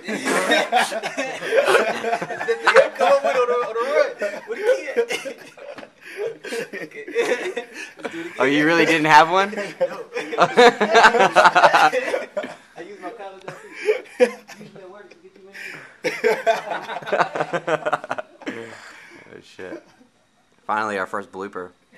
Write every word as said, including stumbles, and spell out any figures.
nigga come up with on the, on the run. What the key at? Oh, you really didn't have one? No. I use my college I C. Use that word to get you in. Oh, shit. Finally, our first blooper.